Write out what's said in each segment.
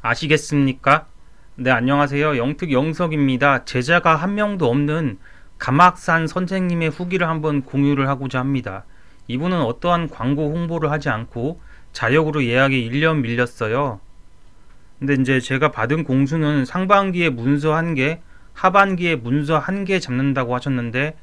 아시겠습니까? 네, 안녕하세요. 영특영석입니다. 제자가 한 명도 없는 가막산 선생님의 후기를 한번 공유를 하고자 합니다. 이분은 어떠한 광고 홍보를 하지 않고 자력으로 예약이 1년 밀렸어요. 근데 이제 제가 받은 공수는 상반기에 문서 1개, 하반기에 문서 1개 잡는다고 하셨는데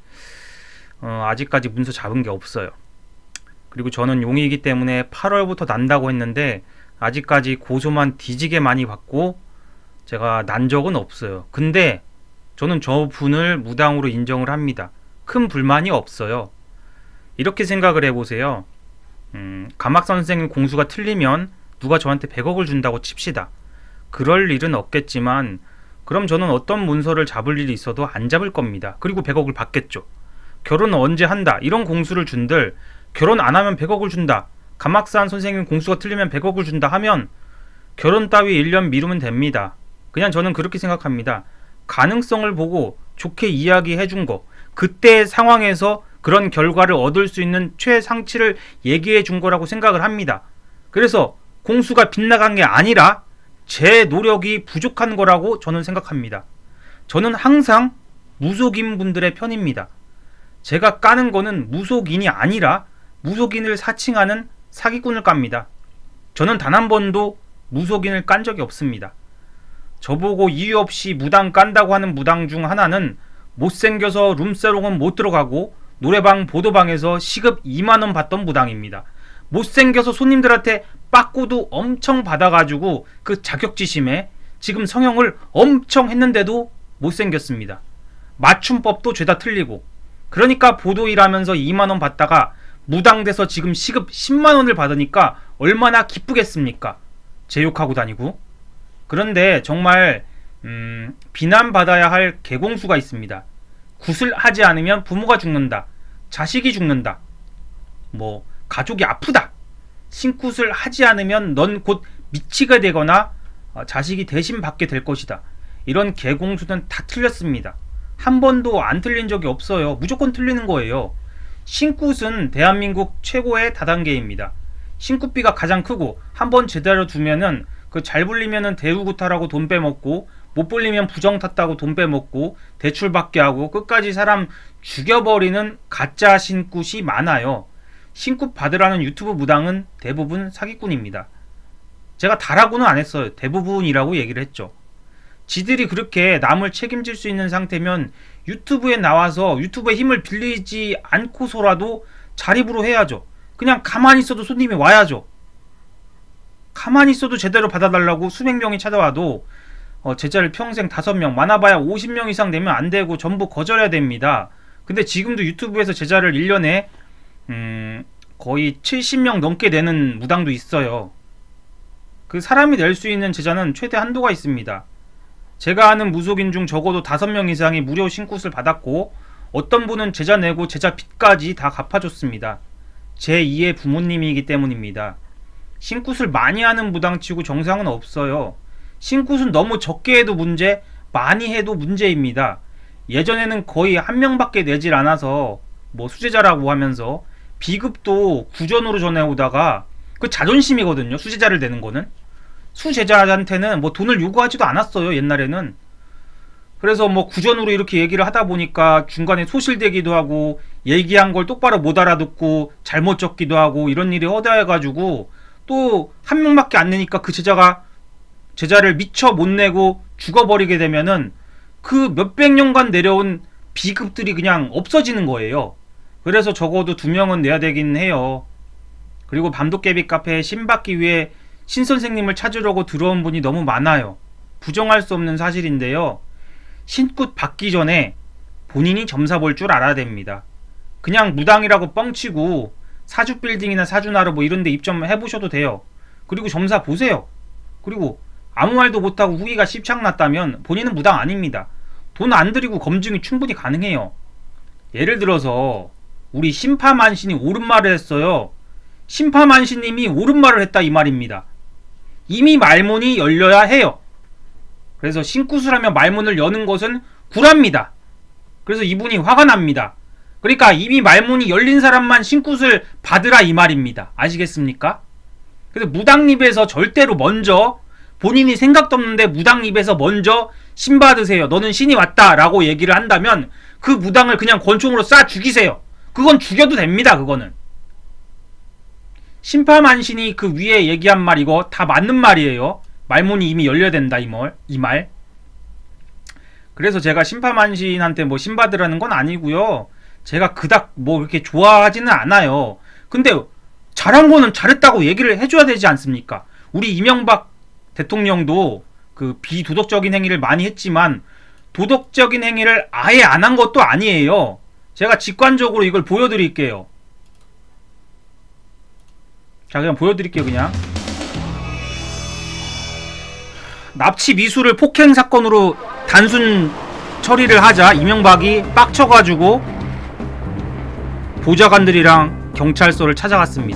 아직까지 문서 잡은 게 없어요. 그리고 저는 용이기 때문에 8월부터 난다고 했는데 아직까지 고소만 뒤지게 많이 받고 제가 난 적은 없어요. 근데 저는 저 분을 무당으로 인정을 합니다. 큰 불만이 없어요. 이렇게 생각을 해보세요. 가막산 선생님 공수가 틀리면 누가 저한테 100억을 준다고 칩시다. 그럴 일은 없겠지만 그럼 저는 어떤 문서를 잡을 일이 있어도 안 잡을 겁니다. 그리고 100억을 받겠죠. 결혼은 언제 한다 이런 공수를 준들 결혼 안 하면 100억을 준다, 가막산 선생님 공수가 틀리면 100억을 준다 하면 결혼 따위 1년 미루면 됩니다. 그냥 저는 그렇게 생각합니다. 가능성을 보고 좋게 이야기해 준 거, 그때의 상황에서 그런 결과를 얻을 수 있는 최상치를 얘기해 준 거라고 생각을 합니다. 그래서 공수가 빗나간 게 아니라 제 노력이 부족한 거라고 저는 생각합니다. 저는 항상 무속인 분들의 편입니다. 제가 까는 거는 무속인이 아니라 무속인을 사칭하는 사기꾼을 깝니다. 저는 단 한 번도 무속인을 깐 적이 없습니다. 저보고 이유 없이 무당 깐다고 하는 무당 중 하나는 못생겨서 룸사롱은 못 들어가고 노래방 보도방에서 시급 2만원 받던 무당입니다. 못생겨서 손님들한테 빠꾸도 엄청 받아가지고 그 자격지심에 지금 성형을 엄청 했는데도 못생겼습니다. 맞춤법도 죄다 틀리고, 그러니까 보도일하면서 2만원 받다가 무당 돼서 지금 시급 10만원을 받으니까 얼마나 기쁘겠습니까? 제 욕하고 다니고. 그런데 정말 비난받아야 할 개공수가 있습니다. 굿을 하지 않으면 부모가 죽는다, 자식이 죽는다, 뭐 가족이 아프다, 신굿을 하지 않으면 넌 곧 미치게 되거나 자식이 대신 받게 될 것이다. 이런 개공수는 다 틀렸습니다. 한 번도 안 틀린 적이 없어요. 무조건 틀리는 거예요. 신굿은 대한민국 최고의 다단계입니다. 신굿비가 가장 크고 한번 제대로 두면은 그 잘 불리면은 대우구타라고 돈 빼먹고 못 불리면 부정 탔다고 돈 빼먹고 대출받게 하고 끝까지 사람 죽여버리는 가짜 신굿이 많아요. 신굿 받으라는 유튜브 무당은 대부분 사기꾼입니다. 제가 다라고는 안 했어요. 대부분이라고 얘기를 했죠. 지들이 그렇게 남을 책임질 수 있는 상태면 유튜브에 나와서 유튜브의 힘을 빌리지 않고서라도 자립으로 해야죠. 그냥 가만히 있어도 손님이 와야죠. 가만히 있어도 제대로 받아달라고 수백 명이 찾아와도 제자를 평생 5명, 많아봐야 50명 이상 되면 안 되고 전부 거절해야 됩니다. 근데 지금도 유튜브에서 제자를 1년에 거의 70명 넘게 내는 무당도 있어요. 그 사람이 낼 수 있는 제자는 최대 한도가 있습니다. 제가 아는 무속인 중 적어도 5명 이상이 무료 신굿을 받았고 어떤 분은 제자 내고 제자 빚까지 다 갚아줬습니다. 제2의 부모님이기 때문입니다. 신굿을 많이 하는 무당치고 정상은 없어요. 신굿은 너무 적게 해도 문제, 많이 해도 문제입니다. 예전에는 거의 한 명밖에 내질 않아서 뭐 수제자라고 하면서 비급도 구전으로 전해오다가 그 자존심이거든요. 수제자를 내는 거는. 수제자한테는 뭐 돈을 요구하지도 않았어요. 옛날에는. 그래서 뭐 구전으로 이렇게 얘기를 하다 보니까 중간에 소실되기도 하고 얘기한 걸 똑바로 못 알아듣고 잘못 적기도 하고 이런 일이 허다해가지고 또 한 명밖에 안 내니까 그 제자가 제자를 미처 못 내고 죽어버리게 되면은 그 몇백 년간 내려온 비급들이 그냥 없어지는 거예요. 그래서 적어도 2명은 내야 되긴 해요. 그리고 밤도깨비 카페에 신 받기 위해 신선생님을 찾으려고 들어온 분이 너무 많아요. 부정할 수 없는 사실인데요. 신굿 받기 전에 본인이 점사 볼 줄 알아야 됩니다. 그냥 무당이라고 뻥치고 사주빌딩이나 사주나루 뭐 이런데 입점 해보셔도 돼요. 그리고 점사 보세요. 그리고 아무 말도 못하고 후기가 씹창났다면 본인은 무당 아닙니다. 돈 안 들이고 검증이 충분히 가능해요. 예를 들어서 우리 심파만신이 옳은 말을 했어요. 심파만신님이 옳은 말을 했다 이 말입니다. 이미 말문이 열려야 해요. 그래서 신굿을 하면 말문을 여는 것은 구랍니다. 그래서 이분이 화가 납니다. 그러니까 이미 말문이 열린 사람만 신굿을 받으라 이 말입니다. 아시겠습니까? 그래서 무당립에서 절대로 먼저 본인이 생각도 없는데 무당 입에서 먼저 신 받으세요, 너는 신이 왔다 라고 얘기를 한다면 그 무당을 그냥 권총으로 쏴 죽이세요. 그건 죽여도 됩니다. 그거는 신파만신이 그 위에 얘기한 말 이거 다 맞는 말이에요. 말문이 이미 열려야 된다 이 말. 그래서 제가 신파만신한테 뭐 신받으라는 건 아니고요. 제가 그닥 뭐 그렇게 좋아하지는 않아요. 근데 잘한 거는 잘했다고 얘기를 해줘야 되지 않습니까? 우리 이명박 대통령도 그 비도덕적인 행위를 많이 했지만 도덕적인 행위를 아예 안 한 것도 아니에요. 제가 직관적으로 이걸 보여드릴게요. 자, 그냥 보여드릴게요. 그냥 납치 미수를 폭행 사건으로 단순 처리를 하자 이명박이 빡쳐가지고 보좌관들이랑 경찰서를 찾아갔습니다.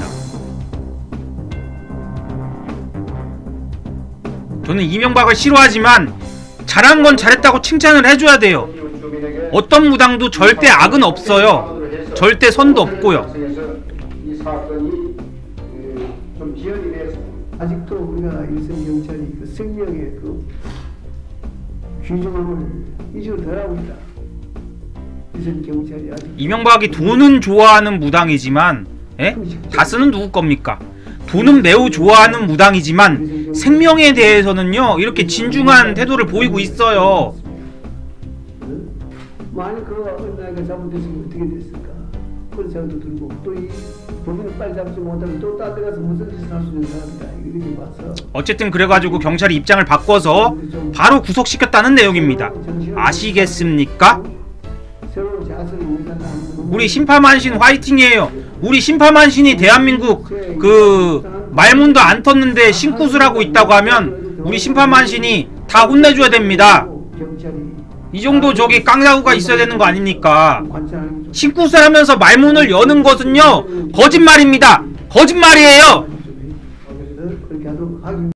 저는 이명박을 싫어하지만 잘한 건 잘했다고 칭찬을 해줘야 돼요. 어떤 무당도 절대 악은 없어요. 절대 선도 없고요. 이 사건이 좀 지연이 돼서 아직도 우리가 일선 경찰이 그 생명의 그 귀중함을 잊어 덜하고 있다. 일선 경찰이 아직 이명박이 돈은 좋아하는 무당이지만, 다스는 누구 겁니까? 돈은 매우 좋아하는 무당이지만 생명에 대해서는요 이렇게 진중한 태도를 보이고 있어요. 만약 그거 나이가 잘못됐으면 어떻게 됐을까? 그런 생각도 들고 또 이 본인을 빨리 잡지 못하면 또 딴 데 가서 무슨 짓을 할 수 있는 사람이다 이렇게 봐서 어쨌든 그래가지고 경찰이 입장을 바꿔서 바로 구속시켰다는 내용입니다. 아시겠습니까? 새로운 자세를 우리 신파만신 화이팅이에요. 우리 신파만신이 대한민국 그 말문도 안 텄는데 신굿을 있다고 하면 우리 신파만신이 다 혼내줘야 됩니다. 이 정도 저기 깡다구가 있어야 되는 거 아닙니까? 신굿을 하면서 말문을 여는 것은요 거짓말입니다. 거짓말이에요.